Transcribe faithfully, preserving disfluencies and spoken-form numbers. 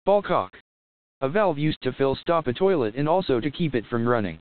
Ballcock. A valve used to fill stop a toilet and also to keep it from running.